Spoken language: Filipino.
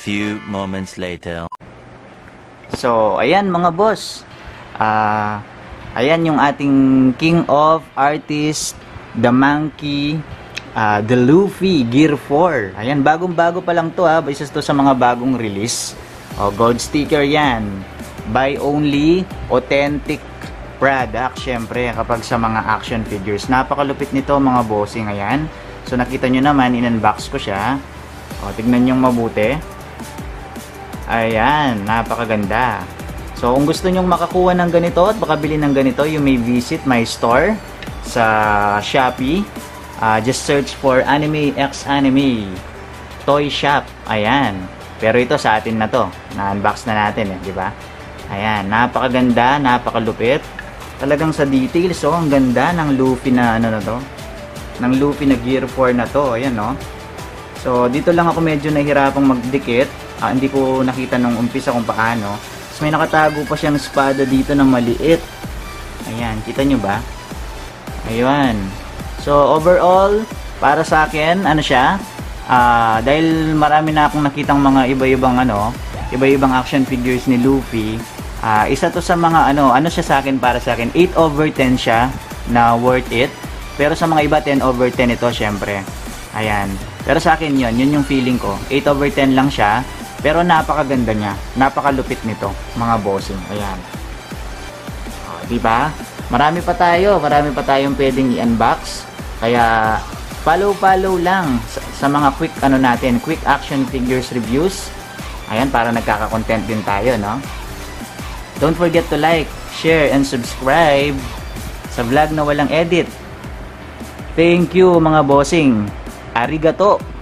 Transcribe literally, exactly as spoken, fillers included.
few moments later. So, ayan mga boss. Ah, uh, ayan yung ating King of Artists, the Monkey, uh, the Luffy Gear four. Ayan, bagong-bago pa lang to ha. Isa to sa mga bagong release. O, gold sticker yan. Buy only, authentic product, syempre, kapag sa mga action figures. Napakalupit nito mga bossing. Ayan. So, nakita nyo naman, in-unbox ko siya. O, tignan nyo mabuti. Ayan, napakaganda. So, kung gusto nyong makakuha ng ganito at makabili ng ganito, you may visit my store sa Shopee. Uh, just search for Anime X Anime Toy Shop. Ayan. Pero ito sa atin na to. Na-unbox na natin eh, di ba? Ayan, napakaganda, napakalupit. Talagang sa details, oh, ang ganda ng Luffy na ano na to. Ng Luffy na Gear four na to. Ayan, no? So, dito lang ako medyo nahihirapang magdikit. Ah, hindi ko nakita nung umpisa kung paano. So, may nakatago pa siyang espada dito na maliit. Ayan, kita nyo ba? Ayan. So, overall, para sa akin, ano siya? Ah, dahil marami na akong nakitang mga iba-ibang ano, iba-ibang action figures ni Luffy. Ah, isa to sa mga ano, ano siya sa akin, para sa akin, eight over ten siya na worth it. Pero sa mga iba, ten over ten ito, syempre. Ayan. Pero sa akin yun, yun yung feeling ko. eight over ten lang siya. Pero napakaganda niya. Napakalupit nito, mga bossing. Ayan. O, diba? Marami pa tayo. Marami pa tayong pwedeng i-unbox. Kaya, follow-follow lang sa, sa mga quick ano natin, quick action figures reviews. Ayan, para nagkaka-content din tayo, no? Don't forget to like, share, and subscribe sa vlog na walang edit. Thank you, mga bossing. Arigato!